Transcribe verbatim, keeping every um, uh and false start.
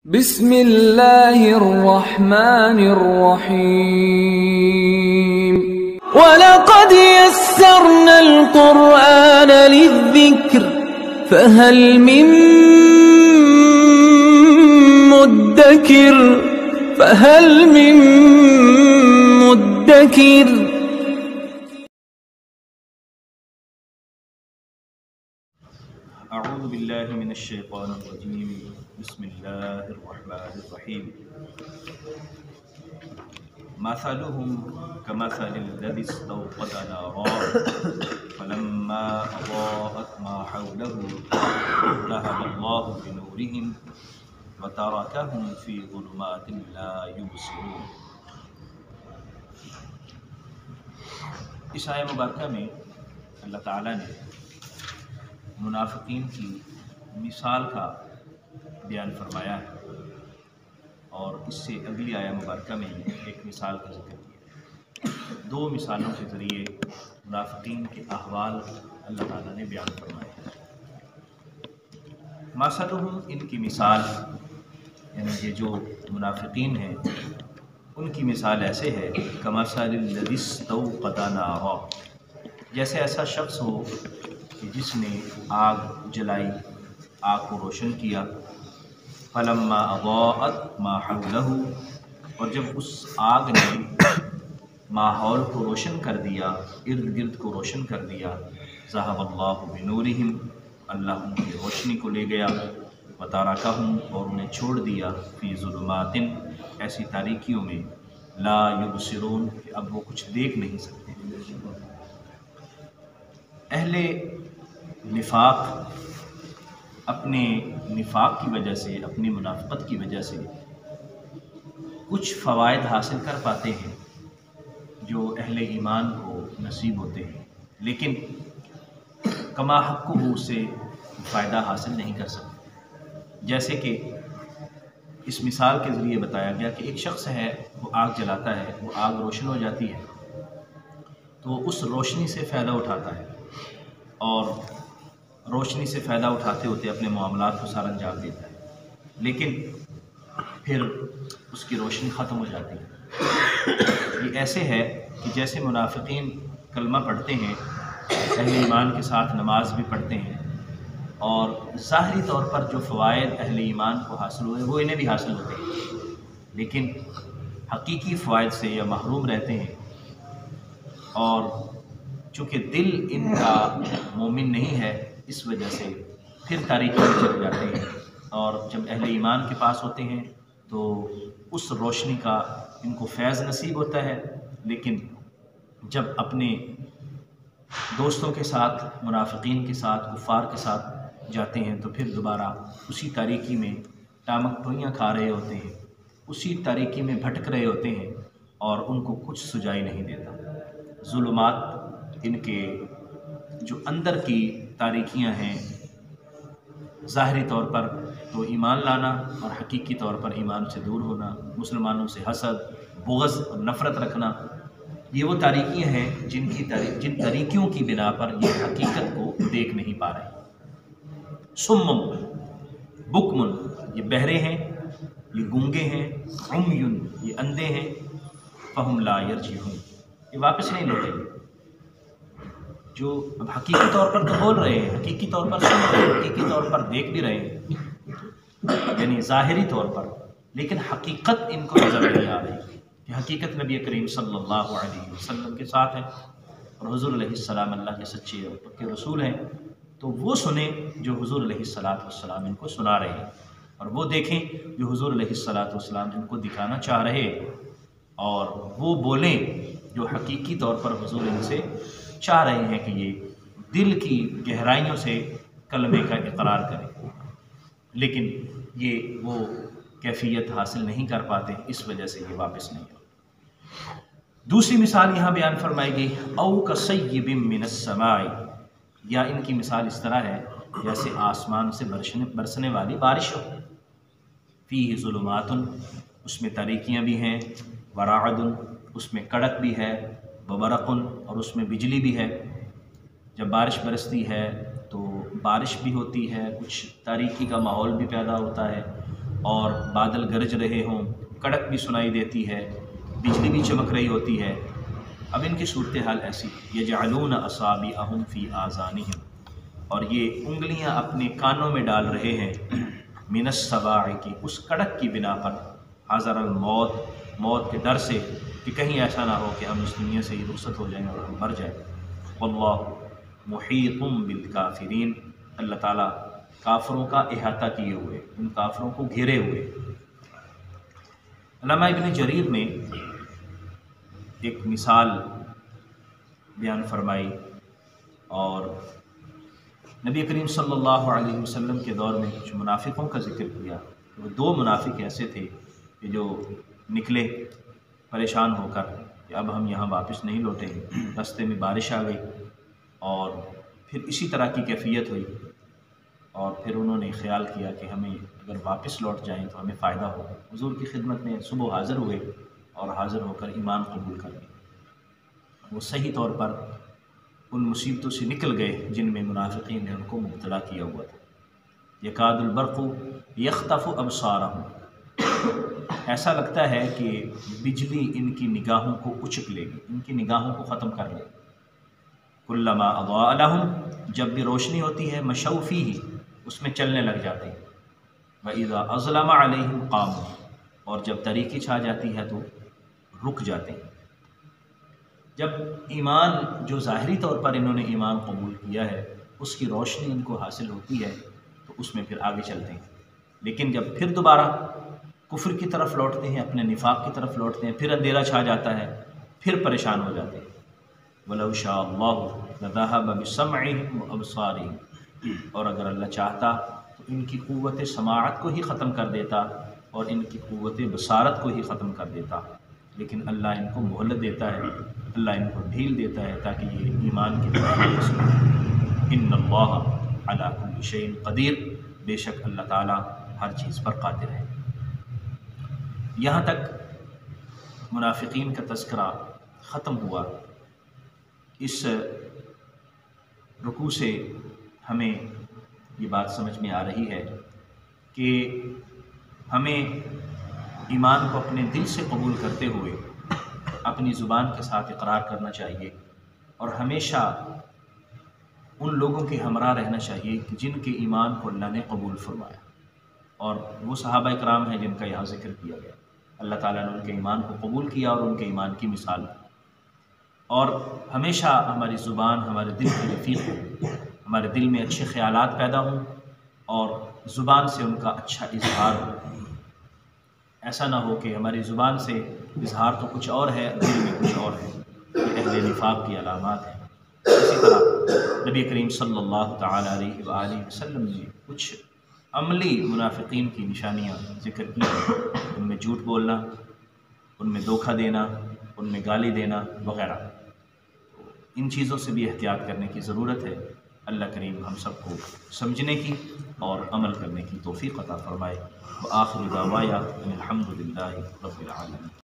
بسم اللہ الرحمن الرحیم وَلَقَدْ يَسَّرْنَا الْقُرْآنَ لِلذِّكْرِ فَهَلْ مِن مُدَّكِرٍ فَهَلْ مِن مُدَّكِرٍ اعوذ باللہ من الشیطان الرجیم بسم اللہ الرحمن الرحیم مثلهم كمثل الذي استوقد نارا فلما اضاءت ما حوله ذهب الله بنورهم وتركهم في ظلمات لا يبصرون۔ اس آیہ مبارکہ میں اللہ تعالیٰ نے منافقین کی مثال کا بیان فرمایا ہے، اور اس سے اگلی آیہ مبارکہ میں ایک مثال کا ذکر کیا۔ دو مثالوں کے ذریعے منافقین کے احوال اللہ تعالیٰ نے بیان فرمائے۔ مثلہم، ان کی مثال، یعنی یہ جو منافقین ہیں ان کی مثال ایسے ہے کمثل الذی استوقد نارا، جیسے ایسا شخص ہو کہ جس نے آگ جلائی، آگ کو روشن کیا، فلما اضاءت ما حولہ، اور جب اس آگ نے ماحول کو روشن کر دیا، ارد گرد کو روشن کر دیا، ذهب اللہ بنورہم، اللہ ان کی روشنی کو لے گیا، وترکہم، اور انہیں چھوڑ دیا، فی ظلمات، ایسی تاریکیوں میں، لا یبصرون، کہ اب وہ کچھ دیکھ نہیں سکتے۔ اہل نفاق اپنے نفاق کی وجہ سے، اپنی منافقت کی وجہ سے کچھ فوائد حاصل کر پاتے ہیں جو اہل ایمان کو نصیب ہوتے ہیں، لیکن کما حق کو وہ سے فائدہ حاصل نہیں کر سکتے۔ جیسے کہ اس مثال کے ذریعے بتایا گیا کہ ایک شخص ہے، وہ آگ جلاتا ہے، وہ آگ روشن ہو جاتی ہے تو وہ اس روشنی سے فائدہ اٹھاتا ہے، اور روشنی سے فائدہ اٹھاتے ہوتے اپنے معاملات کو سر انجام دیتا ہے، لیکن پھر اس کی روشنی ختم ہو جاتی ہے۔ یہ ایسے ہے کہ جیسے منافقین کلمہ پڑھتے ہیں، اہل ایمان کے ساتھ نماز بھی پڑھتے ہیں، اور ظاہری طور پر جو فوائد اہل ایمان کو حاصل ہوئے وہ انہیں بھی حاصل ہوتے ہیں، لیکن حقیقی فوائد سے یہ محروم رہتے ہیں، اور چونکہ دل ان کا مومن نہیں ہے، اس وجہ سے پھر تاریکی میں چلے جاتے ہیں، اور جب اہل ایمان کے پاس ہوتے ہیں تو اس روشنی کا ان کو فیض نصیب ہوتا ہے، لیکن جب اپنے دوستوں کے ساتھ، منافقین کے ساتھ، کفار کے ساتھ جاتے ہیں تو پھر دوبارہ اسی تاریکی میں ٹامک ٹوئیاں کھا رہے ہوتے ہیں، اسی تاریکی میں بھٹک رہے ہوتے ہیں، اور ان کو کچھ سجائی نہیں دیتا۔ ظلمات، ان کے جو اندر کی تاریکیاں ہیں، ظاہری طور پر تو ایمان لانا اور حقیقی طور پر ایمان سے دور ہونا، مسلمانوں سے حسد، بغض اور نفرت رکھنا، یہ وہ تاریکیاں ہیں جن کی تاریک جن تاریکیوں کی بنا پر یہ حقیقت کو دیکھ نہیں پا رہے۔ سمم بکمن، یہ بہرے ہیں، یہ گونگے ہیں، عمیٌ، یہ اندھے ہیں، فہم لا یرجعون، یہ واپس نہیں لوٹیں گے۔ جو اب حقیقی طور پر تو بول رہے ہیں، حقیقی طور پر سن رہے ہیں، حقیقی طور پر دیکھ بھی رہے ہیں، یعنی ظاہری طور پر، لیکن حقیقت ان کو نظر نہیں آ رہی کہ حقیقت نبی کریم صلی اللہ علیہ وسلم کے ساتھ ہے، اور حضور علیہ السلام اللہ کے سچے اور پکے رسول ہیں، تو وہ سنیں جو حضور علیہ السلام ان کو سنا رہے ہیں، اور وہ دیکھیں جو حضور علیہ السلام ان کو دکھانا چاہ رہے ہیں، اور وہ بولیں جو حقیقی طور پر حضور ان سے چاہ رہے ہیں کہ یہ دل کی گہرائیوں سے کلمے کا اقرار کریں، لیکن یہ وہ کیفیت حاصل نہیں کر پاتے، اس وجہ سے یہ واپس نہیں آتے۔ دوسری مثال یہاں بیان فرمائی گئی، او کصیب من السماء، یا ان کی مثال اس طرح ہے جیسے آسمان سے برسنے برسنے والی بارش ہو، فیہ ظلمات، اس میں تاریکیاں بھی ہیں، ورعد، اس میں کڑک بھی ہے، وبرق، اور اس میں بجلی بھی ہے۔ جب بارش برستی ہے تو بارش بھی ہوتی ہے، کچھ تاریکی کا ماحول بھی پیدا ہوتا ہے، اور بادل گرج رہے ہوں، کڑک بھی سنائی دیتی ہے، بجلی بھی چمک رہی ہوتی ہے، اب ان کی صورتحال ایسی یجعلون اصابعہم فی آذانہم، اور یہ انگلیاں اپنے کانوں میں ڈال رہے ہیں، من الصواع کی، اس کڑک کی بنا پر، حذر الموت، موت کے ڈر سے کہ کہیں ایسا نہ ہو کہ ہم اس دنیا سے ہی رخصت ہو جائیں اور ہم مر جائیں۔ واللہ محیط بالکافرین، اللہ تعالیٰ کافروں کا احاطہ کیے ہوئے، ان کافروں کو گھیرے ہوئے۔ علامہ ابن جریر نے ایک مثال بیان فرمائی اور نبی کریم صلی اللہ علیہ وسلم کے دور میں کچھ منافقوں کا ذکر کیا۔ وہ دو منافق ایسے تھے کہ جو نکلے پریشان ہو کر کہ اب ہم یہاں واپس نہیں لوٹیں گے، راستے میں بارش آ گئی اور پھر اسی طرح کی کیفیت ہوئی، اور پھر انہوں نے خیال کیا کہ ہمیں اگر واپس لوٹ جائیں تو ہمیں فائدہ ہوگا۔ حضور کی خدمت میں صبح حاضر ہوئے اور حاضر ہو کر ایمان قبول کر لیا۔ وہ صحیح طور پر ان مصیبتوں سے نکل گئے جن میں منافقین نے ان کو مبتلا کیا ہوا تھا۔ یکاد البرق یخطف ابصارہم، ایسا لگتا ہے کہ بجلی ان کی نگاہوں کو اچک لے گی، ان کی نگاہوں کو ختم کر لے گی۔ کلما اضاء لہم، جب بھی روشنی ہوتی ہے، مشوا فیہ، اس میں چلنے لگ جاتے ہیں۔ وَإِذَا أَظْلَمَ عَلَيْهِمْ قَامُوا، اور جب تاریکی چھا جاتی ہے تو رک جاتے ہیں۔ جب ایمان، جو ظاہری طور پر انہوں نے ایمان قبول کیا ہے، اس کی روشنی ان کو حاصل ہوتی ہے تو اس میں پھر آگے چلتے ہیں، لیکن جب پھر دوبارہ کفر کی طرف لوٹتے ہیں، اپنے نفاق کی طرف لوٹتے ہیں، پھر اندھیرا چھا جاتا ہے، پھر پریشان ہو جاتے ہیں۔ وَلَوْ شَاءَ اللَّهُ لَذَهَبَ بِسَمْعِهِمْ وَأَبْصَارِهِمْ، اور اگر اللہ چاہتا تو ان کی قوت سماعت کو ہی ختم کر دیتا اور ان کی قوت بصارت کو ہی ختم کر دیتا، لیکن اللہ ان کو مہلت دیتا ہے، اللہ ان کو ڈھیل دیتا ہے تاکہ یہ ایمان کی طرف واپس لوٹیں۔ ان اللہ علی کل شیء قدیر، بے شک اللہ تعالیٰ ہر چیز پر قادر ہے۔ یہاں تک منافقین کا تذکرہ ختم ہوا۔ اس رکوع سے ہمیں یہ بات سمجھ میں آ رہی ہے کہ ہمیں ایمان کو اپنے دل سے قبول کرتے ہوئے اپنی زبان کے ساتھ اقرار کرنا چاہیے، اور ہمیشہ ان لوگوں کے ہمراہ رہنا چاہیے کہ جن کے ایمان کو اللہ نے قبول فرمایا، اور وہ صحابہ اکرام ہیں جن کا یہاں ذکر کیا گیا۔ اللہ تعالیٰ نے ان کے ایمان کو قبول کیا اور ان کے ایمان کی مثال دی، اور ہمیشہ ہماری زبان ہمارے دل کی رفیق ہو، ہمارے دل میں اچھے خیالات پیدا ہوں اور زبان سے ان کا اچھا اظہار ہو۔ ایسا نہ ہو کہ ہماری زبان سے اظہار تو کچھ اور ہے، دل میں کچھ اور ہے۔ یہ اہل نفاق کی علامات ہیں۔ اسی طرح نبی کریم صلی اللہ تعالیٰ علیہ وآلہ وسلم نے کچھ عملی منافقین کی نشانیاں ذکر کی ہیں، ان میں جھوٹ بولنا، ان میں دھوکہ دینا، ان میں گالی دینا وغیرہ۔ ان چیزوں سے بھی احتیاط کرنے کی ضرورت ہے۔ اللہ کریم ہم سب کو سمجھنے کی اور عمل کرنے کی توفیق عطا فرمائے۔ وآخر دعوایا ان الحمد للہ رب العالمین۔